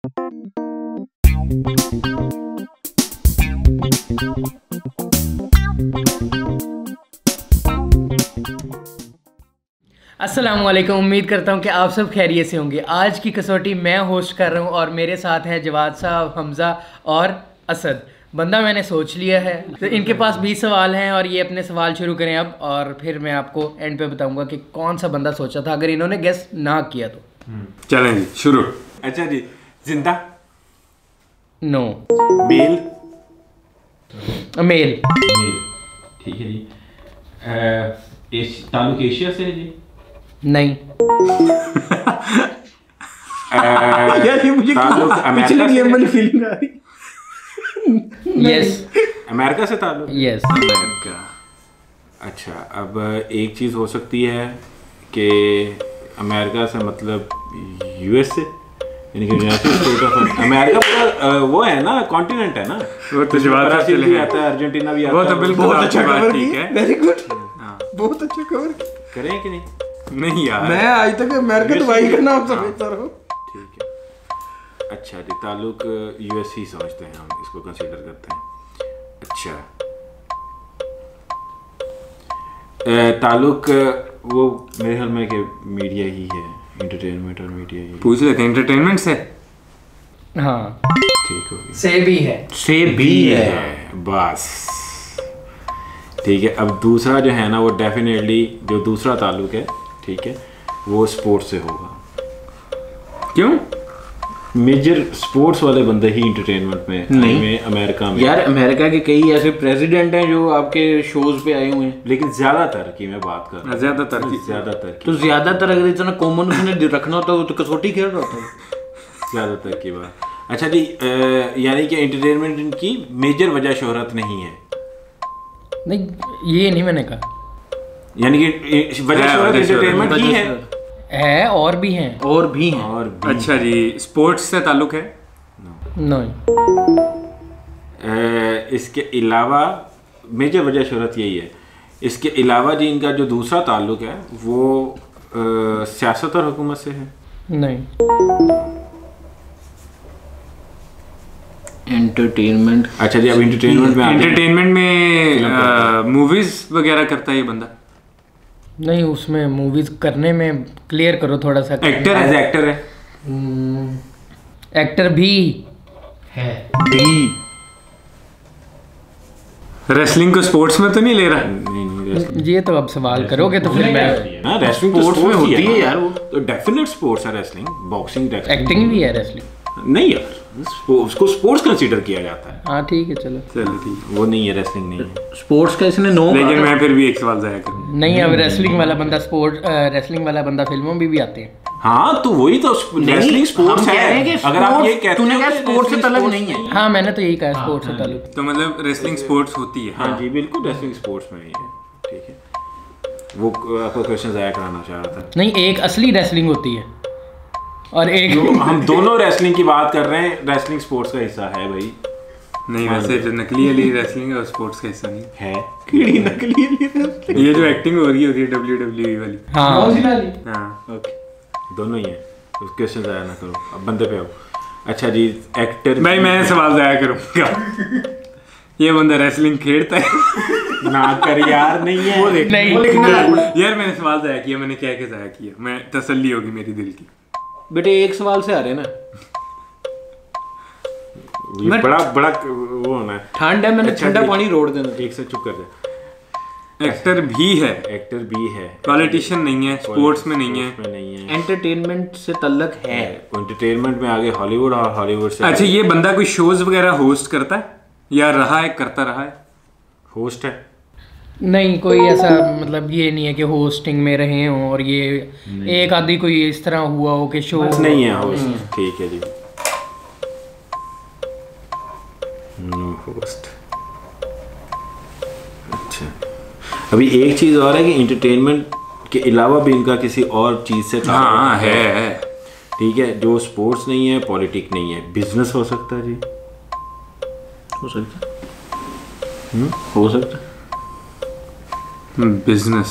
अस्सलामुअलैकुम। उम्मीद करता हूँ कि आप सब खैरियत से होंगे। आज की कसौटी मैं होस्ट कर रहा हूँ और मेरे साथ हैं जवाद साहब, हमज़ा और असद। बंदा मैंने सोच लिया है, तो इनके पास 20 सवाल हैं और ये अपने सवाल शुरू करें अब, और फिर मैं आपको एंड पे बताऊंगा कि कौन सा बंदा सोचा था अगर इन्होंने गेस ना किया तो। चलें जी, शुरू। अच्छा जी, जिंदा? नो। मेल? मेल। ठीक है जी। ताल्लुक एशिया से है जी? नहीं। यार ये मुझे पिछले गेम वाली फीलिंग आ रही। यस। अमेरिका से ताल्लुक? यस। अमेरिका। अच्छा, अब एक चीज़ हो सकती है कि अमेरिका से मतलब यूएस से, यानी कि यूनाइटेड स्टेट ऑफ अमेरिका पूरा वो है ना, कॉन्टिनेंट है ना। वो तो जवाब भी आता है, अर्जेंटीना भी आता है। वो तो बिल्कुल बहुत अच्छा कवर ठीक है। Very good. बहुत अच्छा कवर करें कि नहीं? नहीं यार, मैं आज तक अमेरिका दवाई का नाम समझता रहा हूँ। ठीक है। अच्छा जी, ताल्लुक यूएस ही समझते हैं हम, इसको कंसीडर करते हैं। अच्छा, ताल्लुक वो मेरे ख्याल में कि मीडिया ही है, एंटरटेनमेंट और मीडिया ही। पूछ लेते हैं एंटरटेनमेंट से। हाँ ठीक हो गया। से भी है। से भी है बस। ठीक है। अब दूसरा जो है ना, वो डेफिनेटली जो दूसरा ताल्लुक है, ठीक है, वो स्पोर्ट्स से होगा। क्यों? मेजर स्पोर्ट्स वाले बंदे ही एंटरटेनमेंट में नहीं में अमेरिका में। यार अमेरिका के कई ऐसे प्रेसिडेंट हैं जो आपके शोज पे आए हुए हैं, लेकिन ज्यादातर की मैं बात कर रहा हूँ। ज्यादातर तो ज्यादातर अगर इतना कॉमन उसने रखना होता है तो कसौटी खेल रहा होता। ज्यादातर की बात। अच्छा जी, यानी कि एंटरटेनमेंट की मेजर वजह शोहरत नहीं है। नहीं, ये नहीं मैंने कहा। यानी कि वजह शोहरत एंटरटेनमेंट ही है और भी हैं। और भी हैं। अच्छा जी, स्पोर्ट्स से ताल्लुक है? नहीं। इसके अलावा मेजर वजह शोहरत यही है। इसके अलावा जी इनका जो दूसरा ताल्लुक है वो सियासत और हुकूमत से है? नहीं। एंटरटेनमेंट। अच्छा जी, अब एंटरटेनमेंट में मूवीज वगैरह करता है ये बंदा? नहीं, उसमें मूवीज करने में क्लियर करो थोड़ा सा। एक्टर है? एक्टर है? एक्टर भी है। रेसलिंग को स्पोर्ट्स में तो नहीं ले रहा? नहीं, ये तो अब सवाल करोगे तो फिर मैं। ना, रेसलिंग स्पोर्ट्स में होती है यार, वो तो डेफिनेट स्पोर्ट्स है। रेसलिंग, बॉक्सिंग, एक्टिंग भी है। रेसलिंग नहीं यार, उसको स्पोर्ट्स कंसीडर किया जाता है। हाँ ठीक है, चलो ठीक। वो नहीं है, रेसलिंग नहीं है। स्पोर्ट्स का इसने नो। लेकिन मैं फिर भी एक सवाल जाया करूं। नहीं, अब रेसलिंग वाला बंदा फिल्मों में भी आते हैं। हाँ, तो वही तो रेसलिंग स्पोर्ट्स है। अगर आप ये कहते तूने कहा स्पोर्ट्स से ताल्लुक नहीं है। हाँ, मैंने तो यही कहा, स्पोर्ट्स से ताल्लुक। तो मतलब रेसलिंग स्पोर्ट्स होती है? हाँ जी, बिल्कुल रेसलिंग स्पोर्ट्स में ही है। ठीक है, वो आपको क्वेश्चन जाया कराना चाह रहा था। नहीं, एक असली रेसलिंग होती है और एक हम दोनों रेसलिंग की बात कर रहे हैं। रेसलिंग स्पोर्ट्स का हिस्सा है भाई। नहीं, वैसे जो नकली वाली रेसलिंग है स्पोर्ट्स का हिस्सा नहीं है। कीड़ी नकली वाली, ये जो एक्टिंग हो रही होती है WWE वाली। हाँ ओके, दोनों ही है। क्वेश्चन जाया ना करो, अब बंदे पे आओ। अच्छा जी, एक्टर भाई मैं सवाल जाया करूँगा। ये बंदा रेसलिंग खेलता है? ना कर यार, नहीं है। वो देख नहीं यार, मैंने सवाल जाया किया। मैंने क्या जाया किया? मैं तसल्ली होगी मेरी दिल की। बेटे एक सवाल से आ रहे ना, ये बड़ा वो होना है। ठंड है, मैंने ठंडा पानी रोड़ देना। एक से चुप कर जा। एक्टर भी है, पॉलिटिशियन नहीं है, स्पोर्ट्स में नहीं है, एंटरटेनमेंट से ताल्लुक है। एंटरटेनमेंट में आगे हॉलीवुड और हॉलीवुड से। अच्छा, ये बंदा कोई शोज वगैरह होस्ट करता है या करता रहा है? होस्ट है? नहीं, कोई ऐसा मतलब ये नहीं है कि होस्टिंग में रहे हों, और ये एक आदि कोई इस तरह हुआ हो कि शो नहीं है होस्ट। ठीक है जी, नो होस्ट। अच्छा, अभी एक चीज़ और है कि एंटरटेनमेंट के अलावा भी इनका किसी और चीज़ से है। ठीक है, जो स्पोर्ट्स नहीं है, पॉलिटिक नहीं है, बिजनेस हो सकता है जी। हो सकता है बिजनेस।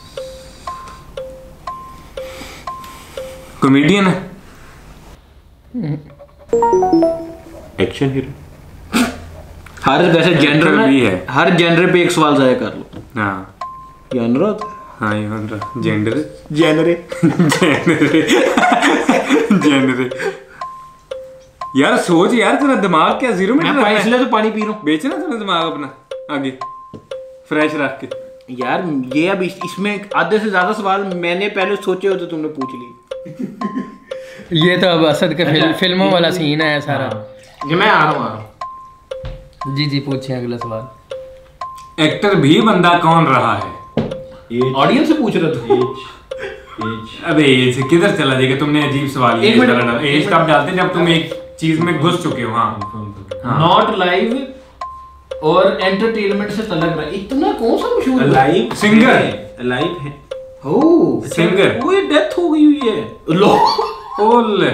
कॉमेडियन है? Action hero. हर वैसे जेंडर भी है। हर जेंडर पे एक सवाल ज़ाया कर लो। हाँ ये अनुरोध। हाँ ये अनुरोध। जेंडर जेनरे जेंडर यार सोच यार, तेरा दिमाग क्या जीरो में मैं इसलिए तो पानी पी रहा हूँ। बेचना तूने दिमाग अपना आगे फ्रेश रख के। यार ये अब इसमें आधे से ज्यादा सवाल मैंने पहले सोचे होते तुमने पूछ लिए। ये तो अब असद के फिल्मों वाला सीन है सारा। ये मैं आ रहा हूँ। जी पूछिए अगला सवाल। एक्टर भी बंदा कौन रहा है? ऑडियंस से पूछ रहे थे। अबे एज किधर चला जाएगा? तुमने अजीब सवाल एक मिनट, डाला। एज कब डालते हैं? जब तुम एक चीज में घुस चुके हो। हाँ नॉट लाइव और एंटरटेनमेंट से तलक रहा। इतना कौन सा मशहूर है? Live singer. लाइव है। हो सिंगर। वो डेथ हो गई हुई है। लो ओले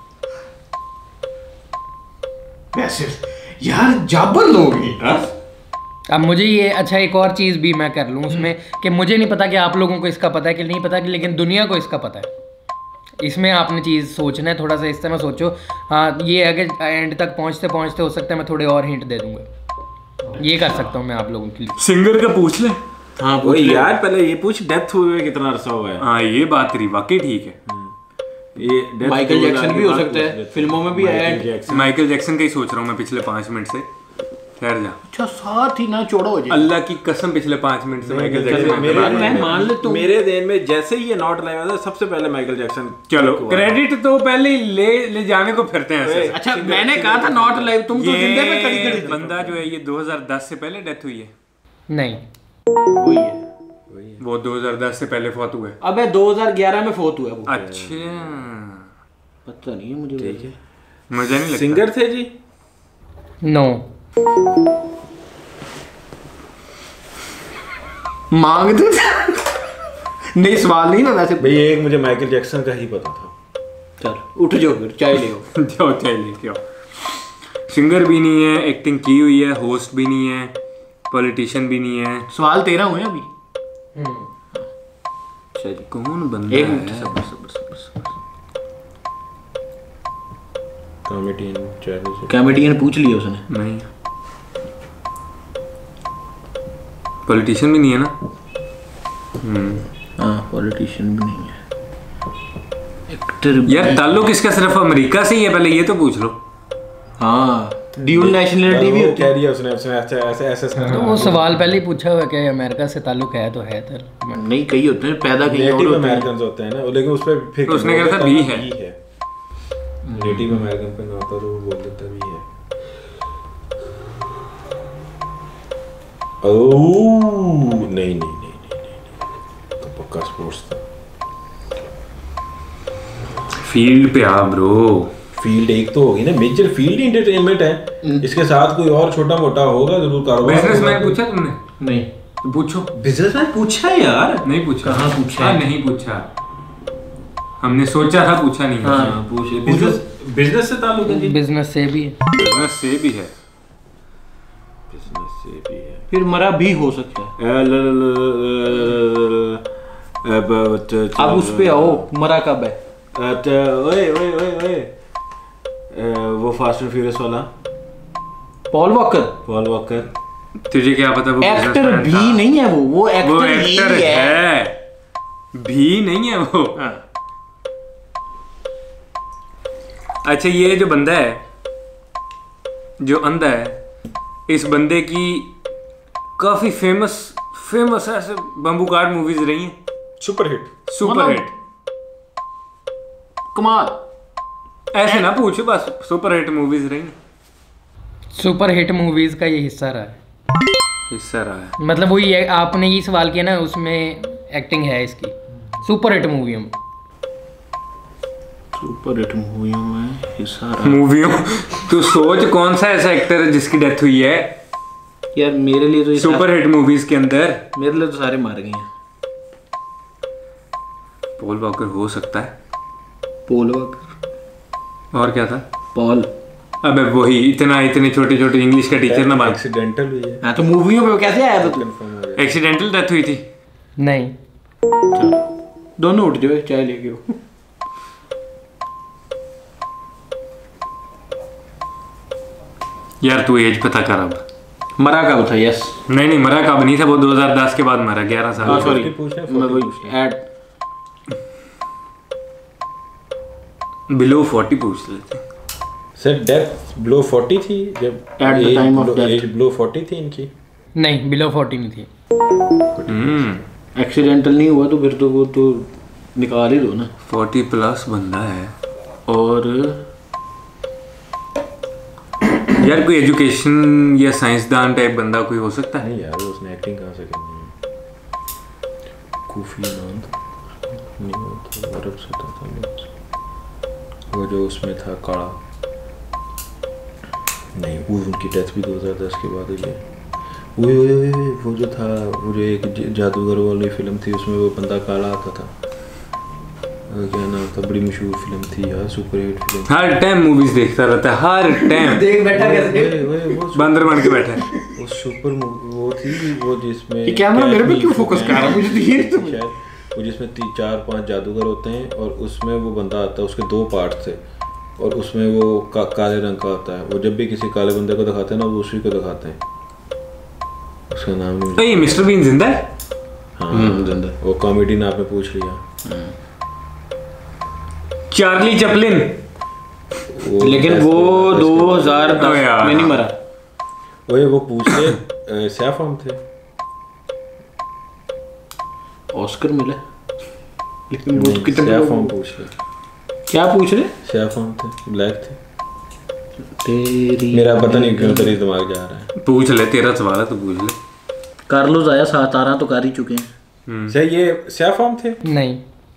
वैसे यार जाबर लोग हैं। अब मुझे ये अच्छा एक और चीज़ भी मैं कर लूँ उसमें कि मुझे नहीं पता कि आप लोगों को इसका पता है कि नहीं पता कि, लेकिन दुनिया को इसका पता है। इसमें आपने चीज़ सोचना है, थोड़ा सा इस तरह सोचो। हाँ ये है कि एंड तक पहुँचते पहुँचते हो सकता है मैं थोड़े और हिंट दे दूंगा। ये कर सकता हूँ मैं आप लोगों के लिए। सिंगर का पूछ ले। हाँ वो यार पहले ये पूछ डेथ हुए कितना अरसा हुआ है। हाँ ये बात तेरी वाकई ठीक है। ये माइकल जैक्सन भी हो सकता है, फिल्मों में भी है। माइकल जैक्सन का ही सोच रहा हूँ मैं पिछले 5 मिनट से। ठहर जा। अच्छा साथ ही ना छोड़ो हो जाए। अल्लाह की कसम पिछले 5 मिनट से माइकल जैक्सन मैं मान लेता हूँ। मेरे देन में जैसे ही ये नॉट लाइव था सबसे पहले माइकल जैक्सन। चलो क्रेडिट तो पहले ही ले जाने को फिरते हैं ऐसे। अच्छा मैंने कहा था नॉट लाइव, तुम तो जिंदे पे खड़ी खड़ी थे। बंदा जो है ये 2010 से पहले डेथ हुई है। नहीं वही है। वो 2010 से पहले फौत हुआ है। अबे 2011 में फोत हुआ है वो। अच्छा पता नहीं है मुझे। ठीक है मुझे नहीं लगता। सिंगर थे जी? नो मांगते नहीं सवाल नहीं ना वैसे। भाई एक मुझे माइकल जैक्सन का ही पता था। चल उठ जाओ फिर चाय ले आओ। जाओ चाय लेके आओ। सिंगर भी नहीं है, एक्टिंग की हुई है, होस्ट भी नहीं है, पॉलिटिशियन भी नहीं है। सवाल 13 हुए अभी। अच्छा जी कौन बंदा एक है? मिनट सबर। कॉमेडियन पूछ लिया उसने। नहीं पॉलिटिशियन भी नहीं है ना। हाँ पॉलिटिशियन भी नहीं है। एक्टर यार ताल्लुक इसका सिर्फ अमेरिका से ही है, पहले ये तो पूछ लो। हाँ ड्यूल नेशनलिटी भी होती है। कह रही है उसने ऐसे तो वो सवाल पहले ही पूछा हुआ है कि अमेरिका से ताल्लुक है तो है नहीं कहीं होते हैं पैदा कहीं और होते हैं। होते हैं ना, लेकिन उस पे फिर उसने कहा था बी है। नेटिव अमेरिकन पे ना होता तो वो बोल देता भी है। ओह नहीं तो पक्का स्पोर्ट्स था। फील्ड पे आ ब्रो। फील्ड एक तो होगी ना, मेजर फील्ड एंटरटेनमेंट है। इसके साथ कोई और छोटा मोटा होगा जरूर कारोबार। बिजनेसमैन पूछा तुमने? नहीं तो पूछो। बिजनेसमैन पूछा यार? नहीं पूछा। कहाँ पूछा? नहीं पूछा, हमने सोचा था, पूछा नहीं। हाँ पूछे। बिजनेस से ताल्लुक है जी? बिजनेस से भी है। बिजनेस से भी है। बिजनेस से भी है। फिर मरा भी हो सकता है। अब उस पे आओ, मरा कब है? ओए वो फास्ट एंड फ्यूरियस वाला पॉल वॉकर। तुझे क्या पता वो एक्टर भी नहीं है। वो एक्टर ही है। भी नहीं है वो। अच्छा ये जो बंदा है जो अंधा है, इस बंदे की काफी फेमस ऐसे बम्बू कार्ड मूवीज रही हैं। सुपर हिट कमाल। ऐसे ना पूछो, बस सुपर हिट मूवीज रही हैं। सुपर हिट मूवीज का ये हिस्सा रहा है। मतलब वही है, आपने ये सवाल किया ना, उसमें एक्टिंग है इसकी सुपर हिट मूवियों में। सुपर हिट मूवियों में हिस्सा तू सोच कौन सा ऐसा एक्टर है जिसकी डेथ हुई है यार। मेरे लिए तो सुपर हिट मूवीज के अंदर मेरे लिए तो सारे मार गए हैं। पॉल वॉकर हो सकता है। पॉल वॉकर और क्या था? पॉल। अबे वही इतने छोटे इंग्लिश का टीचर ना। एक्सीडेंटल हुई है। हाँ तो मूवियों पे कैसे आया था? एक्सीडेंटल डेथ हुई थी। नहीं दोनों उठ जाओ, चाय लेके आओ। यार तू एज पता कर अब। मरा कब था? यस नहीं मरा कब नहीं था वो, 2010 के बाद मरा, 11 साल। सॉरी मैं वही ऐड बिलो 40 पूछ लेते। सर डेथ बिलो 40 थी जब At the time of death. Age below 40 थी इनकी। नहीं, बिलो 40 नहीं थी। एक्सीडेंटल नहीं हुआ तो फिर तो वो तो निकाल ही दो ना। 40 प्लस बंदा है। और यार कोई एजुकेशन या साइंसदान टाइप बंदा कोई हो सकता है? नहीं यार उसने एक्टिंग कहाँ से करनी है? कूफी नाम नहीं वो तो अरब से था वो जो उसमें था काला। नहीं वो उनकी डेथ भी 2010 के बाद हुई है। वो जो था वो जो एक जादूगर वाली फिल्म थी उसमें वो बंदा काला आता था, क्या नाम था? बड़ी मशहूर फिल्म थी यार, सुपर हिट फिल्म। हर टाइम मूवीज देखता रहता है, हर टाइम देख बैठा कैसे? बंदर बन के बैठा है। वो सुपर वो थी वो जिसमें ये कैमरा मेरे पे क्यों फोकस कर रहा है? मुझे तो ये नहीं समझ। शायद वो जिसमें 4-5 जादूगर होते हैं और उसमें वो बंदा आता है, उसके 2 पार्ट थे और उसमें वो काले रंग का होता है। वो जब भी किसी काले बंदे को दिखाते हैं ना वो उसी को दिखाते हैं। उसका नाम नहीं। ये मिस्टर बीन जिंदा है? हाँ जिंदा। वो कॉमेडी ना आपने पूछ लिया। Charlie Chaplin. लेकिन वो 2010 में नहीं मरा। वो पूछे सैफ हम थे। ऑस्कर मिला लेकिन वो कितने सैफ हम पूछ रहे। क्या पूछ रहे? सैफ हम थे, ब्लैक थे। तेरी मेरा पता नहीं क्यों तेरी दिमाग जा रहा है। पूछ ले, तेरा सवाल है तो पूछ ले। कार्लोस आया 17 तो कर ही चुके हैं। सर ये सैफ हम थे? नहीं,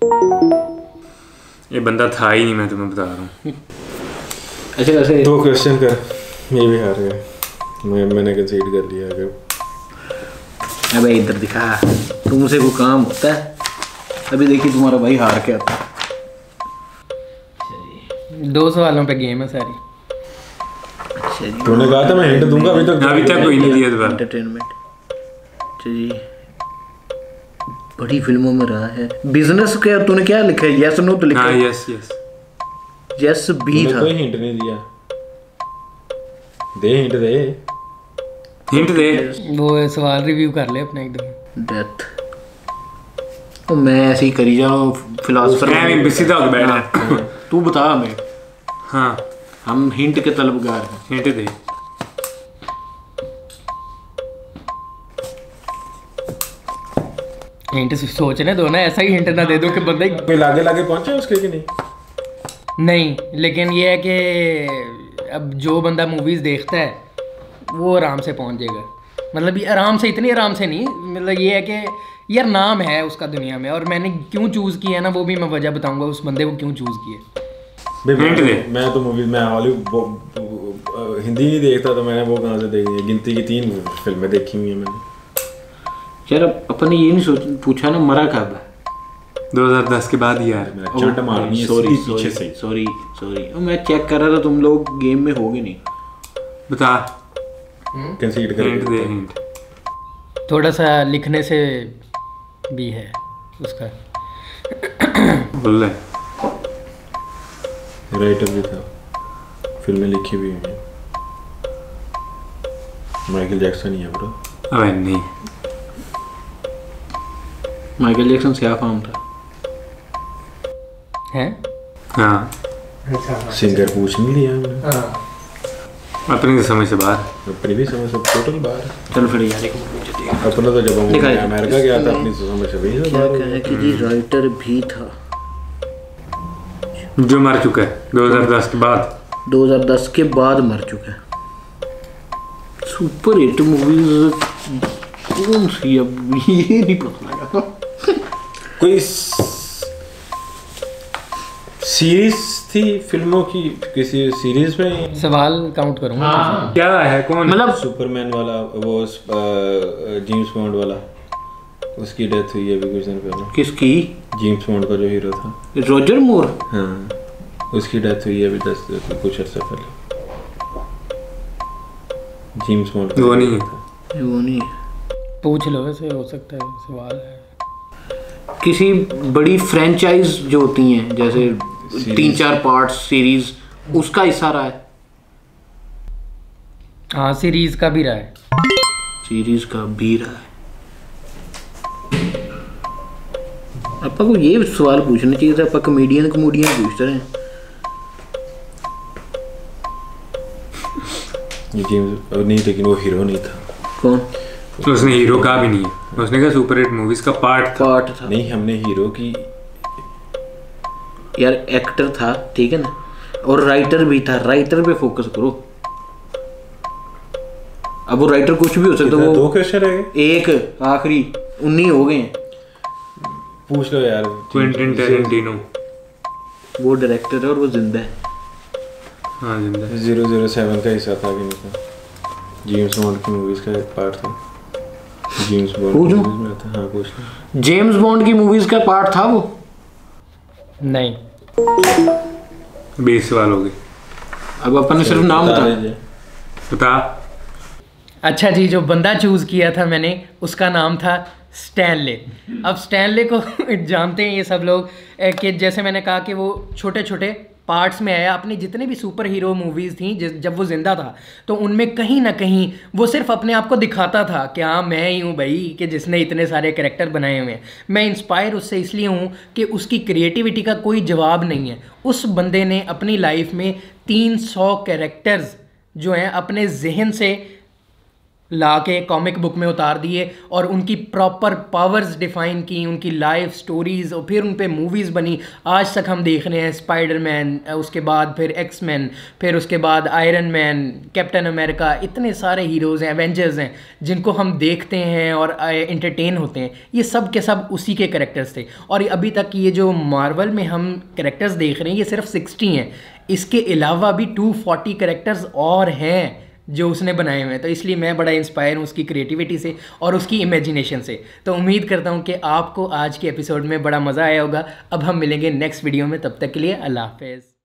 ये बंदा था ही नहीं, मैं तुम्हें बता रहा हूँ। अच्छा वैसे 2 क्वेश्चन कर, ये भी हार गया। मैंने कंसीड कर लिया। अगर अबे इधर दिखा, तुमसे कोई काम होता है? अभी देखिए तुम्हारा भाई हार के आता है। 2 सवालों पे गेम है सारी। अच्छा जी, तूने कहा था मैं हिंट दूंगा, अभी तक कोई नहीं दिया दोबारा। एंटरटेनमेंट। अच्छा जी, बड़ी फिल्मों में रहा है। बिजनेस के तूने क्या लिखा है? यस नो तो लिखा हाँ है। यस यस बी था। कोई हिंट नहीं दिया। दे हिंट दे। हिंट दे। वो सवाल रिव्यू कर ले अपना एकदम। डेथ तो मैं ऐसे ही करी जा रहा हूँ फिलोसफर। मैं सीधा होकर बैठ रहा। तू बता हमें, हाँ हम हिंट के तलबगार हैं। हिंट दे। हिंट सोचने दो ना, ऐसा ही हिंट ना दे दो कि बंदा कोई लागे लागे पहुंचे उसके कि नहीं? नहीं। लेकिन ये है कि अब जो बंदा मूवीज देखता है वो आराम से पहुंच जाएगा। मतलब ये आराम से, इतनी आराम से नहीं। मतलब ये है कि यार नाम है उसका दुनिया में, और मैंने क्यों चूज़ किया ना वो भी मैं वजह बताऊंगा उस बंदे को क्यों चूज़ किया। हिंट दे। मैं तो मूवी में हिंदी नहीं देखता तो मैंने वो कहाँ से देखी है? गिनती की 3 फिल्में देखी हुई है मैंने। यार अपन ने ये नहीं पूछा ना मरा कब है? 2010 के बाद यार। मेरा चंट मारनी है सॉरी सीधी पीछे से। सॉरी मैं चेक कर रहा था, तुम लोग गेम में होगे नहीं। बता। कंसीड हिंट दे। कर। हिंट थोड़ा सा लिखने से भी है उसका। बोल ले। राइटर भी था, फिल्में लिखी भी हुई हैं। माइकल जैक्सन ही है ब्रो। अबे नहीं। माइकल जैक्सन क्या फॉर्म था? हैं? हाँ सिंगर पूछ नहीं लिया हमने। अपनी तो समझ से बाहर। अपनी भी समझ से टोटल बाहर है। चल फिर यार एक पूछ देगा। अपना तो जब हम दिखाई दे। अमेरिका गया था अपनी तो समझ से भी क्या कहे कि जी राइटर भी था जो मर चुका है 2010 के बाद। 2010 के बाद मर चुका है। सुपर हिट मूवीज कौन सी? अब ये नहीं पता लगा। कोई सीरीज थी फिल्मों की, किसी सीरीज में सवाल काउंट करूंगा। क्या है कौन? मतलब सुपरमैन वाला वो जेम्स बॉन्ड वाला, उसकी डेथ हुई है अभी कुछ दिन पहले। किसकी? जेम्स बॉन्ड का जो हीरो था। Roger Moore. हाँ उसकी डेथ हुई है अभी 10 कुछ अर्सा पहले। जेम्स बॉन्ड वो नहीं है। वो नहीं पूछ लो, वैसे हो सकता है सवाल है। किसी बड़ी फ्रेंचाइज जो होती हैं जैसे 3-4 पार्ट सीरीज, उसका हिस्सा रहा है। हाँ सीरीज का भी रहा है। सीरीज का भी रहा है। आपा को ये सवाल पूछना चाहिए था, आपा कॉमेडियन पूछते रहे। ये जेम्स नहीं, लेकिन वो हीरो नहीं था। कौन? तो उसने हीरो कहा भी नहीं है, उसने कहा सुपर हिट मूवीज का पार्ट था। नहीं, हमने हीरो की यार एक्टर था, ठीक है ना, और राइटर भी था। राइटर पे फोकस करो। अब वो राइटर कुछ भी हो सकता है। वो 2 क्वेश्चन रह गए, एक आखिरी 19 हो गए हैं। पूछ लो यार। Quentin Tarantino. वो डायरेक्टर है और वो जिंदा है। हाँ जिंदा है। 007 का हिस्सा था कि नहीं था? जेम्स बॉन्ड की मूवीज का एक पार्ट था। जेम्स बॉन्ड पूछो? में था। हाँ पूछ लो। जेम्स बॉन्ड की मूवीज का पार्ट था वो? नहीं। 20 सवाल हो गए। अब अपन ने सिर्फ नाम बता। बता। अच्छा जी, जो बंदा चूज़ किया था मैंने, उसका नाम था स्टैनले। अब स्टैनले को जानते हैं ये सब लोग कि जैसे मैंने कहा कि वो छोटे छोटे पार्ट्स में आया। अपनी जितने भी सुपर हीरो मूवीज़ थी जब वो ज़िंदा था, तो उनमें कहीं ना कहीं वो सिर्फ अपने आप को दिखाता था कि हाँ मैं ही हूँ भाई, कि जिसने इतने सारे कैरेक्टर बनाए हुए हैं। मैं इंस्पायर उससे इसलिए हूँ कि उसकी क्रिएटिविटी का कोई जवाब नहीं है। उस बंदे ने अपनी लाइफ में 300 कैरेक्टर्स जो हैं अपने जहन से ला के कॉमिक बुक में उतार दिए और उनकी प्रॉपर पावर्स डिफाइन की, उनकी लाइफ स्टोरीज़, और फिर उन पे मूवीज़ बनी। आज तक हम देख रहे हैं स्पाइडरमैन, उसके बाद फिर एक्समैन, फिर उसके बाद आयरन मैन, कैप्टन अमेरिका। इतने सारे हीरोज़ हैं, एवेंजर्स हैं, जिनको हम देखते हैं और एंटरटेन होते हैं। ये सब के सब उसी के कैरेक्टर्स थे। और अभी तक ये जो मार्वल में हम कैरेक्टर्स देख रहे हैं, ये सिर्फ 60 हैं। इसके अलावा भी 240 कैरेक्टर्स और हैं जो उसने बनाए हुए हैं। तो इसलिए मैं बड़ा इंस्पायर हूँ उसकी क्रिएटिविटी से और उसकी इमेजिनेशन से। तो उम्मीद करता हूँ कि आपको आज के एपिसोड में बड़ा मज़ा आया होगा। अब हम मिलेंगे नेक्स्ट वीडियो में, तब तक के लिए अल्लाह हाफ़िज़।